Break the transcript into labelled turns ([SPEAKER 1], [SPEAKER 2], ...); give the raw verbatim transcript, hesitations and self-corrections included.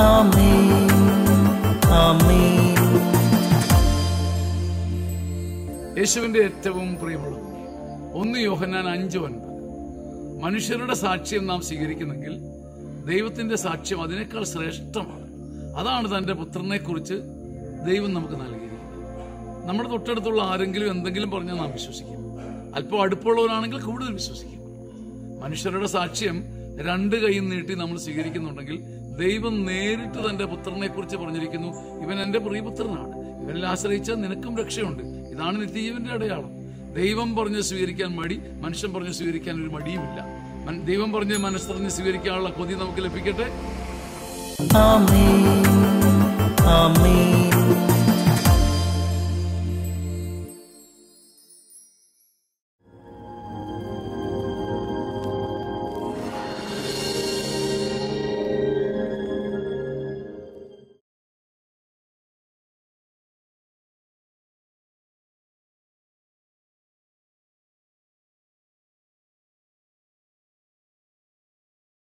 [SPEAKER 1] ആമേൻ ആമേൻ.
[SPEAKER 2] യേശുവിന്റെ ഏറ്റവും പ്രിയമുള്ള ഒന്ന് യോഹന്നാൻ അഞ്ച് ഒൻപത്. മനുഷ്യരുടെ സാക്ഷ്യം നാം സ്വീകരിക്കുന്നെങ്കിൽ ദൈവത്തിന്റെ സാക്ഷ്യം അതിനേക്കാൾ ശ്രേഷ്ഠമാണ്. അതാണ് തന്റെ പുത്രനെ കുറിച്ച് ദൈവം നമുക്ക് നൽകിയിരിക്കുന്നത്. നമ്മുടെ തൊട്ടടുത്തുള്ള ആരെങ്കിലും എന്തെങ്കിലും പറഞ്ഞാൽ നാം വിശ്വസിക്കും. അല്പം അടുപ്പമുള്ളവരാണെങ്കിൽ കൂടുതൽ വിശ്വസിക്കും. മനുഷ്യരുടെ സാക്ഷ്യം രണ്ട് കൈ നീട്ടി നമ്മൾ സ്വീകരിക്കുന്നുണ്ടെങ്കിൽ ദൈവം നേരിട്ട് തന്റെ പുത്രനെ കുറിച്ച് പറഞ്ഞിരിക്കുന്നു, ഇവൻ എന്റെ പ്രിയപുത്രനാണ്, ഇവനിൽ ആശ്രയിച്ചാൽ നിനക്കും രക്ഷയുണ്ട്. ഇതാണ് നിത്യജീവന്റെ അടയാളം. ദൈവം പറഞ്ഞ് സ്വീകരിക്കാൻ മടി, മനുഷ്യൻ പറഞ്ഞ് സ്വീകരിക്കാൻ ഒരു മടിയുമില്ല. ദൈവം പറഞ്ഞ് മനസ്സറിഞ്ഞ് സ്വീകരിക്കാനുള്ള കൊതി നമുക്ക് ലഭിക്കട്ടെ.
[SPEAKER 1] ആമേൻ ആമേൻ.